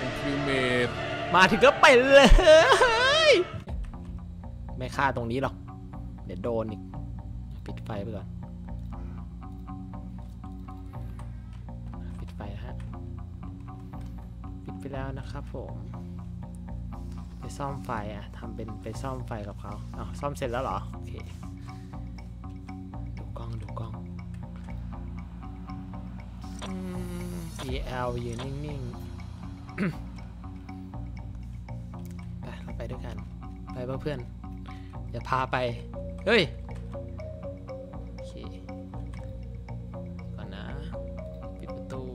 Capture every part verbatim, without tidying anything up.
คิวเมดมาถึงก็ไปเลยไม่ฆ่าตรงนี้หรอกเดี๋ยวโดนอีกปิดไฟไปก่อนปิดไฟฮะปิดไปแล้วนะครับผมไปซ่อมไฟอ่ะทำเป็นไปซ่อมไฟกับเขาอ้าวซ่อมเสร็จแล้วเหรอโอเคดูกล้องดูกล้อง อี แอล ยืนนิ่งๆไปเราไปด้วยกันไปเพื่อนอย่าพาไปเฮ้ยโอเคก่อนนะปิดประตู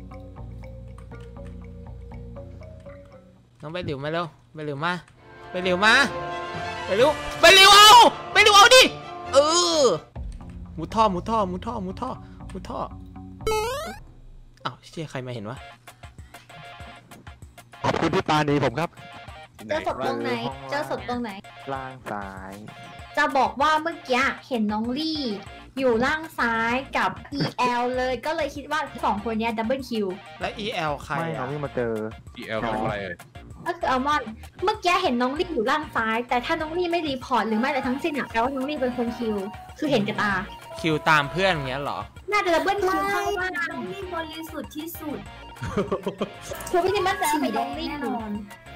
น้องไปเร็วมาเร็วไปเร็วมาไปเร็วมาไปเร็วไปเร็วเอาไปเร็วเอาดิเออมุดท่อมุดท่อมุดท่อมุดท่อมุดท่ออ้าวเชี่ยใครมาเห็นวะขอบคุณที่ปาณีผมครับเจอศพตรงไหนเจอศพตรงไหนล่างซ้ายจะบอกว่าเมื่อกี้เห็นน้องลี่อยู่ล่างซ้ายกับ อี แอล เลยก็เลยคิดว่าสองคนนี้ดับเบิลคิวและ อี แอล ใครไม่น้องลี่มาเจออี แอล คืออะไรเอ่ยก็คืออัลมอนด์เมื่อกี้เห็นน้องลี่อยู่ล่างซ้ายแต่ถ้าน้องลี่ไม่รีพอร์ตหรือไม่อะไรทั้งสิ้นอะแปลว่าน้องลี่เป็นคนคิวคือเห็นกับตาคิวตามเพื่อนเงี้ยหรอน่าจะดับเบิลคิวเข้าบ้านน้องลี่บริสุทธิ์ที่สุดคือพี่ดิมั่นใจเป็นน้องลี่แน่นอน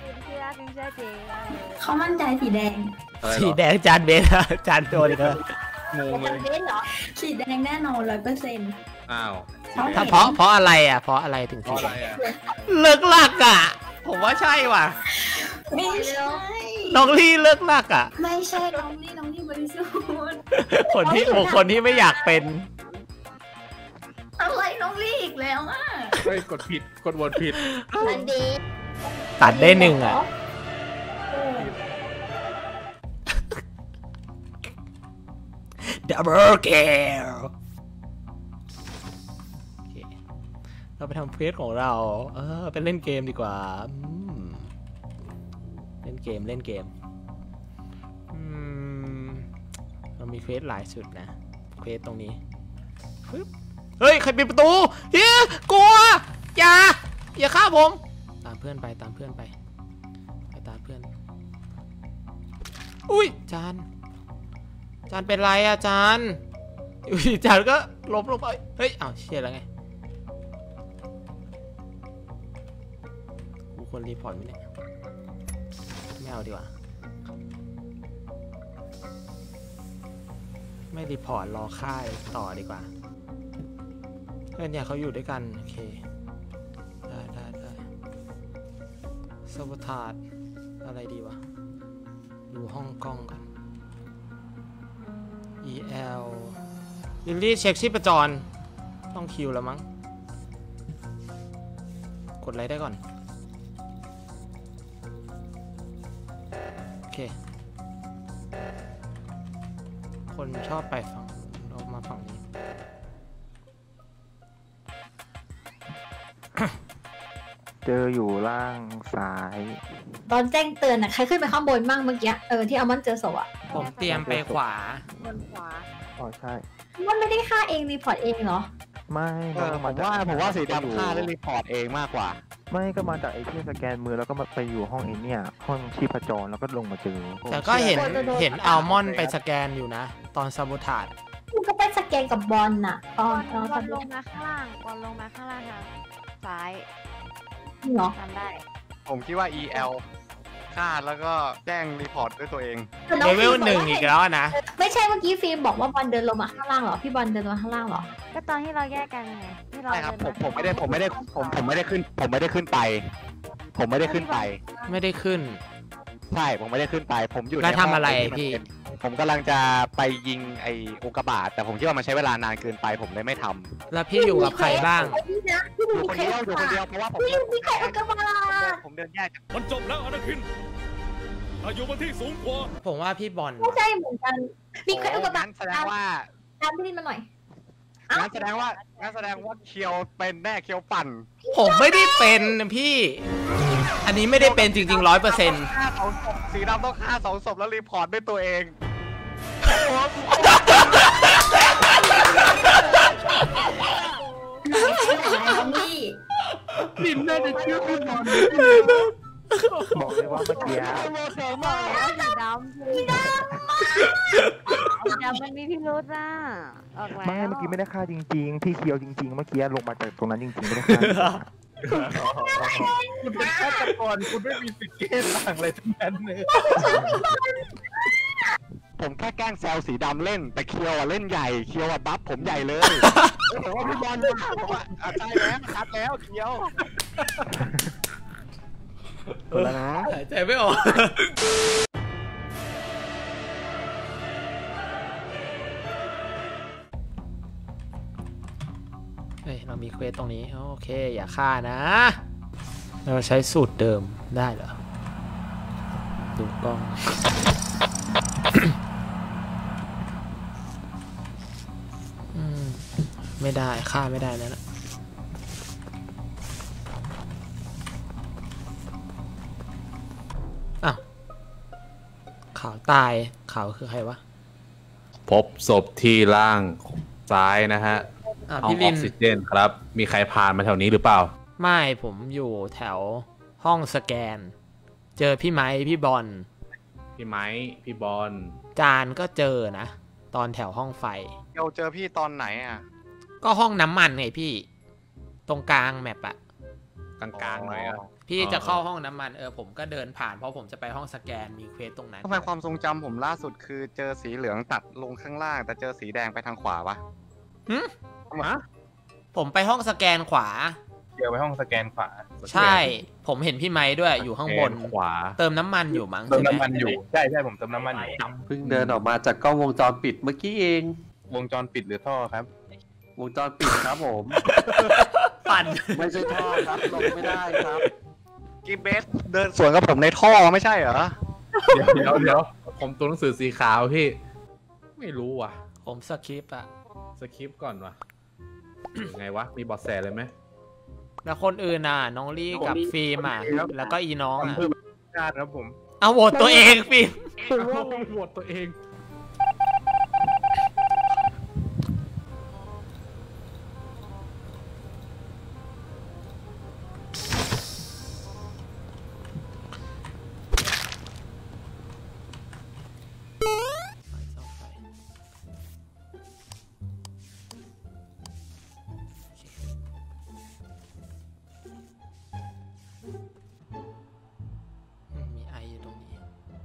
เขามั่นใจสีแดงสีแดงจานเบสจานโดนอีกแล้วงงเลยเบสเหรอสีแดงแน่นอนร้อยเปอร์เซ็นต์อ้าวถ้าเพราะเพราะอะไรอ่ะเพราะอะไรถึงสีเลิกลักอ่ะผมว่าใช่ว่ะไม่ใช่น้องลี่เลิกลักอ่ะไม่ใช่น้องลี่น้องลี่บริสุทธิ์คนที่โอ้คนที่ไม่อยากเป็นอะไรน้องลี่อีกแล้วอ่ะเฮ้ยกดผิดกดวนผิดอันดีตัดได้หนึ่งอ่ะดับเบิลเกลเราไปทำเควสของเราเออไปเล่นเกมดีกว่าเล่นเกมเล่นเกมเรามีเควสหลายสุดนะเควสตรงนี้เฮ้ยใครปิดประตูเฮ้ยกลัวอย่าอย่าฆ่าผมตามเพื่อนไปตามเพื่อนไปไปตามเพื่อนอุ้ยจานจานเป็นไรอะจานอุ้ยจานก็ล้มลงไปเฮ้ยอ้าวเชี่ยแล้วไงกูควรรีพอร์ตไหมเนี่ยไม่เอาดีกว่าไม่รีพอร์ตรอค่ายต่อดีกว่าเพื่อนเนี่ยเขาอยู่ด้วยกันโอเคได้ได้ได้ซาบทาดอะไรดีวะดูห้องกล้องกัน อี แอล ลิลลี่เช็คชีพจรต้องคิวแล้วมั้งกดอะไรได้ก่อนโอเคคนชอบไปฝั่งเรามาฝั่งนี้เจออยู่ล่างซ้ายตอนแจ้งเตือนอะใครขึ้นไปข้างบนบ้างเมื่อกี้เออที่เอามันเจอศพอะผมเตรียมไปขวาบนขวาอ๋อใช่มันไม่ได้ฆ่าเองรีพอร์ตเองเหรอไม่ผมว่าผมว่าสีดำฆ่าได้รีพอร์ตเองมากกว่าไม่ก็มาจากไอ้ที่สแกนมือแล้วก็มาไปอยู่ห้องไอ้เนี่ยห้องชีพจรแล้วก็ลงมาเจอแต่ก็เห็นเห็นอัลมอนด์ไปสแกนอยู่นะตอนซาโบทาจมันก็ไปสแกนกับบอลน่ะตอนตอนลงมาข้างล่างตอนลงมาข้างล่างทางซ้ายเหรอทำได้ผมคิดว่า อี แอล ฆ่าแล้วก็แจ้งรีพอร์ตด้วยตัวเองเลเวลหนึ่งอีกแล้วนะไม่ใช่เมื่อกี้ฟิล์มบอกว่าบอลเดินลงมาข้างล่างเหรอพี่บอลเดินลงมาข้างล่างเหรอก็ตอนที่เราแยกกันไงที่เราใช่ครับผมผมไม่ได้ผมไม่ได้ผมผมไม่ได้ขึ้นผมไม่ได้ขึ้นไปผมไม่ได้ขึ้นไปไม่ได้ขึ้นใช่ผมไม่ได้ขึ้นไปผมอยู่แล้วทำอะไรพี่ผมกำลังจะไปยิงไอ้อุกกาบาตแต่ผมคิดว่ามันใช้เวลานานเกินไปผมเลยไม่ทำแล้วพี่อยู่กับใครบ้างอยู่คนเดียวอยู่คนเดียวเพราะว่าผมมีใครอุกกาบาตผมเดินแยกมันจบแล้วอนาคินอายุมันที่สูงกว่าผมว่าพี่บอลไม่ใช่เหมือนกันมีใครอุกกาบาตแสดงว่าตามพี่มาหน่อยงั้นแสดงว่างั้นแสดงว่าเคียวเป็นแน่เคียวปั่นผมไม่ได้เป็นพี่อันนี้ไม่ได้เป็นจริงๆร้อยเปอร์เซ็นต์ฆ่าสองศพสีดำต้องฆ่าสองศพแล้วรีพอร์ตด้วยตัวเองนี่ลินน่าจะเชื่อพี่บอลบอกเลยว่าเมื่อกี้บอกแล้วสีดำสีดำสีดำมันมีพิรุธอ่ะออกแล้วไม่เมื่อกี้ไม่ได้ฆ่าจริงๆพี่เคียวจริงๆเมื่อกี้ลงมาจากตรงนั้นจริงๆไม่ได้ฆ่าคุณเป็นฆาตกรคุณไม่มีสิทธิ์เกณฑ์ต่างอะไรทั้งนั้นเลยผมแค่แกล้งแซวสีดำเล่นแต่เคียวอ่ะเล่นใหญ่เคียวอ่ะบัฟผมใหญ่เลยผมว่าพี่บอลผมว่าอ่ะใช่แล้วชัดแล้วเคียวแล้วนะหายใจไม่ออกเฮ้ยเรามีเควสตรงนี้โอเคอย่าฆ่านะเราใช้สูตรเดิมได้เหรอดูกล้อง อืมไม่ได้ฆ่าไม่ได้แล้วนะอ้าวขาวตายขาวคือใครวะพบศพที่ล่างซ้ายนะฮะอ่าห้องพี่อลิอน กซิเจนครับ มีใครผ่านมาแถวนี้หรือเปล่าไม่ผมอยู่แถวห้องสแกน เจอพี่ไม้พี่บอลพี่ไม้ พี่บอลจานก็เจอนะ ตอนแถวห้องไฟเคียวเจอพี่ตอนไหนอ่ะก็ห้องน้ำมันไงพี่ ตรงกลางแมปอะกลางๆหน่อยอ่ะพี่จะเข้าห้องน้ำมันเออผมก็เดินผ่านเพราะผมจะไปห้องสแกนมีเควสตรงนั้นทำไมความทรงจำผมล่าสุดคือเจอสีเหลืองตัดลงข้างล่าง แต่เจอสีแดงไปทางขวาปะหึฮะผมไปห้องสแกนขวาเดี๋ยวไปห้องสแกนขวาใช่ ผมเห็นพี่ไม้ด้วยอยู่ข้างบนขวาเติมน้ำมันอยู่มั้งเติมใช่ไหมน้ำมันอยู่ใช่ใช่ผมเติมน้ำมันอยู่เพิ่งเดินออกมาจากกล้องวงจรปิดเมื่อกี้เองวงจรปิดหรือท่อครับวงจรปิดครับผมปั่นไม่ใช่ท่อครับลงไม่ได้ครับกีเบสเดินสวนกับผมในท่อไม่ใช่เหรอเดี๋ยวเดี๋ยวเดี๋ยวผมตัวหนังสือสีขาวพี่ ไม่รู้ว่ะผมสคริปต์อะสคริปต์ก่อนว่ะ ยังไงวะ มีเบอดแสเลยไหมแล้วคนอื่นน่ะ น้องลี่กับฟิล์มอ่ะ แล้วก็อีน้องอ่ะเพิ่มชาติครับผมเอาโหวตตัวเองฟิล์มโหวตตัวเองมีไออยู่ตรงนี้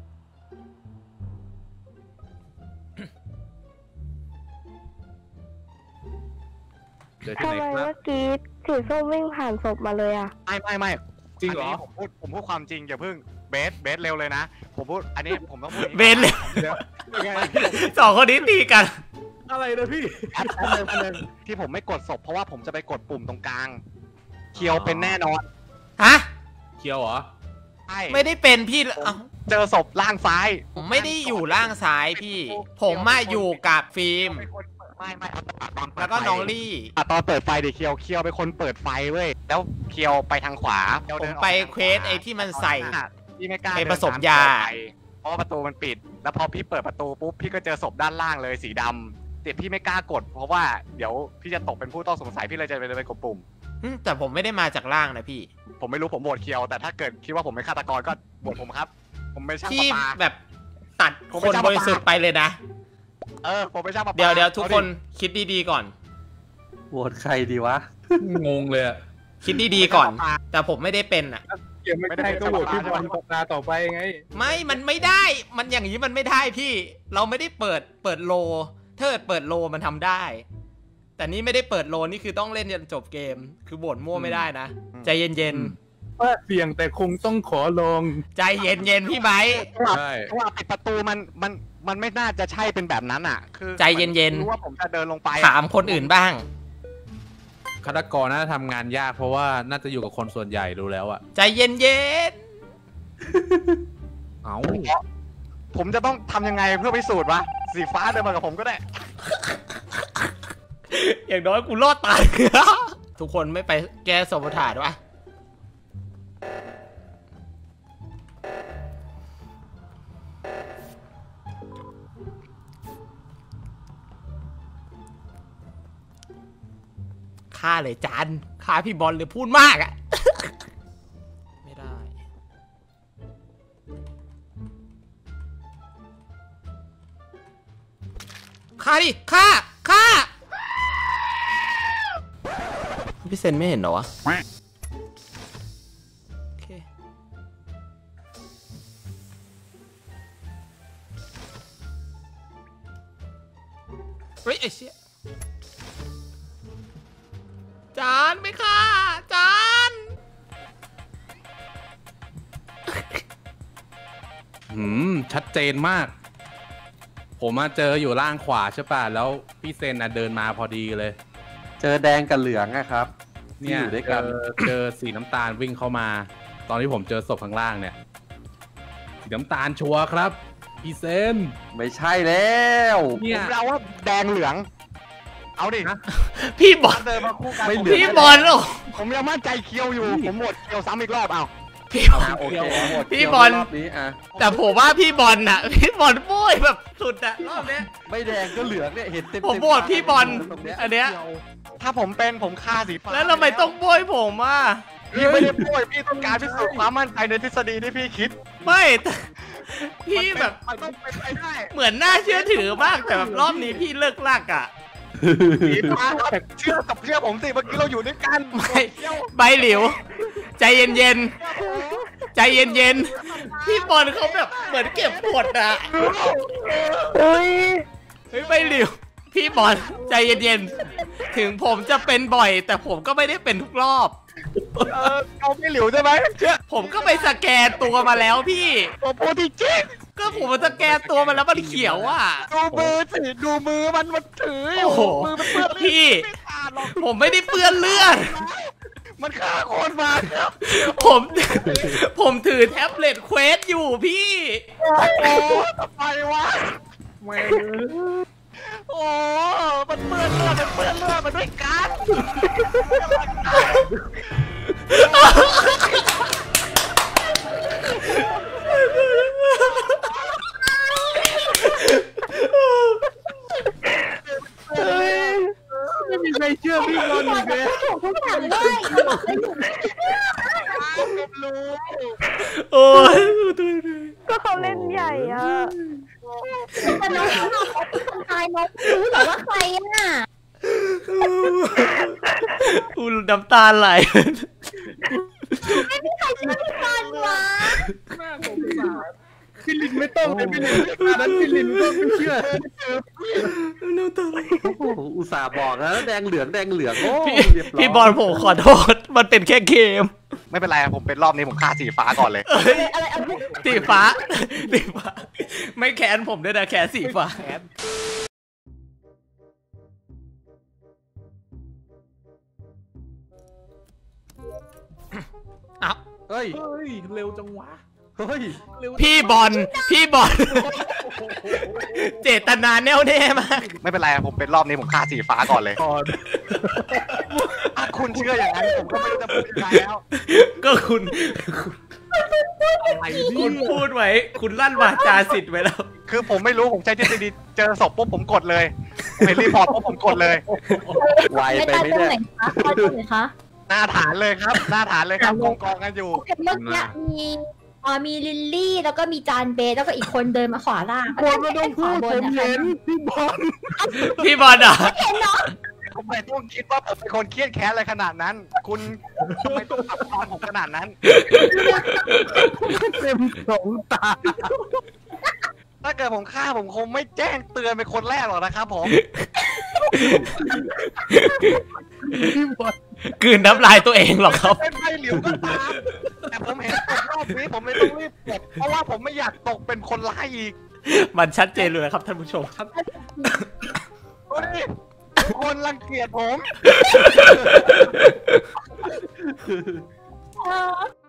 เจอที่ทำไหนไมครับเมื่อกี้สีส้มวิ่งผ่านศพมาเลยอ่ะไม่ไม่ไม่จริงเหรอนนี้ผมพูดผมพูดความจริงอย่าเพิ่งเบสเบสเร็วเลยนะ ผมพูดอันนี้ผมต้องพูดอย่างนี้เบนเลยเดี๋ยวยังไงสองคนนี้ตีกันอะไรนะพี่อันหนึ่งอันหนึ่งที่ผมไม่กดศพเพราะว่าผมจะไปกดปุ่มตรงกลาง เคียวเป็นแน่นอนฮะเคียวเหรอใช่ไม่ได้เป็นพี่เอ้าเจอศพล่างซ้ายผมไม่ได้อยู่ล่างซ้ายพี่ ผมมาอยู่กับฟิล์มไม่ไม่เอาตอนเปิดแล้วก็น้องไฟลี่อ่ะตอนเปิดไฟดิเคียวเคียวเป็นคนเปิดไฟเว้ยแล้วเคียวไปทางขวาผมไปเควสไอ้ที่มันใส่พี่ไม่กล้าไปเดินผสมยาตเคีวไปเพราะว่าประตูมันปิด แล้วพอพี่เปิดประตูปุ๊บพี่ก็เจอศพด้านล่างเลยสีดำแต่พี่ไม่กล้ากด เพราะว่าเดี๋ยวพี่จะตกเป็นผู้ต้องสงสัยพี่เลยจะไปเลยไปกดปุ่มอืมแต่ผมไม่ได้มาจากล่างนะพี่ผมไม่รู้ผมโหวตเคียว แต่ถ้าเกิดคิดว่าผมเป็นฆาตกรก็โหวตผมครับ ผมไม่ช่างพี่ประปาแบบตัดผมคไม่นใช่บริสุทธิ์ไปเลยนะเออผมไม่ช่างประปาเดี๋ยวเดี๋ยวทุกอาคนคิดดีๆก่อนโหวตใครดีวะงงเลยอะคิดดีๆก่อน แต่ผมไม่ได้เป็นอ่ะเกี่ยวไม่ได้ก็โหวตพี่บอลสัปดาห์ต่อไปไงไม่ มันไม่ได้ มันอย่างนี้มันไม่ได้พี่ เราไม่ได้เปิด เปิดโล ถ้าเกิดเปิดโลมันทำได้ แต่นี่ไม่ได้เปิดโล นี่คือต้องเล่นจนจบเกม คือโหวตมั่วไม่ได้นะ ใจเย็นว่าเสี่ยงแต่คงต้องขอลองๆ ใจเย็นๆ พี่ไบร์ทใช่เพราะว่าปิดประตูมันมันมันไม่น่าจะใช่เป็นแบบนั้นอ่ะ คือใจเย็นๆรู้ว่าผมจะเดินลงไปถามคนอื่นบ้างฆาตกรน่าจะทำงานยากเพราะว่าน่าจะอยู่กับคนส่วนใหญ่ดูแล้วอะใจเย็นเอ้าผมจะต้องทำยังไงเพื่อพิสูจน์วะสีฟ้าเดินมากับผมก็ได้ๆ อย่างน้อยกูรอดตาย ทุกคนไม่ไปแก้สมถานวะฆ่าเลยจานฆ่าพี่บอลหรือพูดมากอะ ไม่ได้ฆ่าดิฆ่าฆ่าพี่เซนไม่เห็นเหรอวะโอเคเฮ้ยไอ้เชี่ยจานไม่ฆ่าจานหืมชัดเจนมาก ผมมาเจออยู่ล่างขวาใช่ป่ะแล้วพี่เซนน่ะเดินมาพอดีเลยเจอแดงกับเหลืองอะครับที่เนี่ยอยู่ด้วยเจกันอเจอสีน้ำตาลวิ่งเข้ามา ตอนที่ผมเจอศพข้างล่างเนี่ยสีน้ำตาลชัวร์ครับพี่เซนไม่ใช่แล้วผเนี่ยมเดาว่าแดงเหลือง เอาดิพี่บอลเดินมาคู่กันไม่เหลืองพี่บอลโอ้ผมยังมั่นใจเคียวอยู่ ผมหมดเคียวซ้ำอีกรอบเอาพี่บอลอ่ะโอเคหมดพี่บอลรอบนี้อ่ะแต่ผมว่าพี่บอลน่ะ พี่บอลโบ้ยแบบสุดอะรอบเนี้ยไม่แดงก็เหลืองเนี่ยเห็นเต็มผมโหวตพี่บอลตรงเนี้ยอันเนี้ยถ้าผมเป็นผมฆ่าสีฟ้าแล้วทำไมต้องโบ้ยผมอ่ะพี่ไม่ได้ป่วยพี่ต้องการพิสูจน์ความมั่นใจในทฤษฎีที่พี่คิดไม่แต่พี่แบบมันต้องเป็นไปได้เหมือนน่าเชื่อถือมากแต่แบบรอบนี้พี่เลิกลากอ่ะสีฟ้าครับเชื่อกับเชื่อผมสิเมื่อกี้เราอยู่ด้วยกันไม่ใบหลิว ใจเย็นเย็นๆใจเย็นเย็นๆพี่บอลเขาแบบเหมือนเก็บกดอ่ะเฮ้ยใบหลิว พี่บอลใจเย็นๆถึงผมจะเป็นบ่อย แต่ผมก็ไม่ได้เป็นทุกรอบเออเอาไม่หลิวใช่ไหมเชื่อผมก็ไปสแกนตัวมาแล้วพี่ผมพูดจริงก็ผมมาสแกนตัวมาแล้วมันเขียวอ่ะดูมือสิดูมือมันมันถืออยู่โอ้โหมือมันเปื้อนเลือดพี่ไม่ขาดหรอกผมไม่ได้เปื้อนเลือดมันฆ่าคนมาครับผม ผมถือแท็บเล็ตเควสอยู่พี่โอ้ทำไมวะโอ้มันเปื้อนเลือดมันเปื้อนเลือดมันด้วยกันไม่มีใครเชื่อพี่บอลอีกแล้วถูกทุกอย่างเลยรู้โอ้ยก็เขาเล่นใหญ่อะแต่น้องเขาเขาเป็นคนตายน้องรู้เหรอว่าใครอ่ะอูน้ำตาไหลไม่มีใครเชื่อพี่บอลวะน่าสงสารพี่ลินไม่ต้องเลยพี่ลินตอนนั้นพี่ลินก็ไม่เชื่อน้ำตาไหลโอ้โหอุตส่าห์บอกแล้วแดงเหลืองแดงเหลืองโอ้พี่เรียบร้อยพี่บอลผมขอโทษ มันเป็นแค่เกมไม่เป็นไรผมเป็นรอบนี้ผมฆ่าสีฟ้าก่อนเลยเอ้ยอะไรอะไรสีฟ้า สีฟ้า ไม่แค้นผมด้วยนะแค้นสีฟ้าเอาเฮ้ยเฮ้ยเร็วจังวะเฮ้ยพี่บอล พี่บอล เจตนาแน่วแน่มากไม่เป็นไรผมเป็นรอบนี้ผมฆ่าสีฟ้าก่อนเลยก่อนถ้าคุณเชื่ออย่างนั้นผมก็ไม่รู้จะพูดยังไงแล้วก็คุณ คุณพูดไว้ คุณลั่นวาจาสิทธิ์ไว้แล้วคือผมไม่รู้ผมใช้ทฤษฎีเจอศพปุ๊บผมกดเลยผมเห็นรีพอร์ตปุ๊บผมกดเลยไวไม่ไปตายไม่ตรงได้ไหนคะตายตรงไหนคะหน้าฐานเลยครับ หน้าฐานเลยครับกองกองกันอยู่เมื่อกี้มีอ๋อมีลิลลี่แล้วก็มีจานเบสแล้วก็อีกคนเดินมาขวาล่างบอลไม่ต้องพูดผมเห็นพี่บอลพี่บอลอ่ะเห็นเนาะทำไมต้องคิดว่าผมเป็นคนเครียดแค้นอะไรขนาดนั้น คุณทำไมต้องตัดตอนผมขนาดนั้นเต็มสองตาถ้าเกิดผมฆ่าผมคงไม่แจ้งเตือนเป็นคนแรกหรอกนะครับผมพี่บอลกลืนน้ำลายตัวเองหรอครับเป็นใบเหลียวก็ตามแต่ผมเห็นกดรอบนี้ผมเลยต้องรีบกดเพราะว่าผมไม่อยากตกเป็นคนร้ายอีกมันชัดเจนเลยนะครับท่านผู้ชมครับโอ้ยคนรังเกียจผมเออ